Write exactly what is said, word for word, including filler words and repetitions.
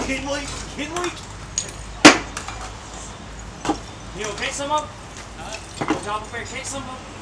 Kinley, Kinley. You okay, some of them? Huh? Job fair, kick some of them?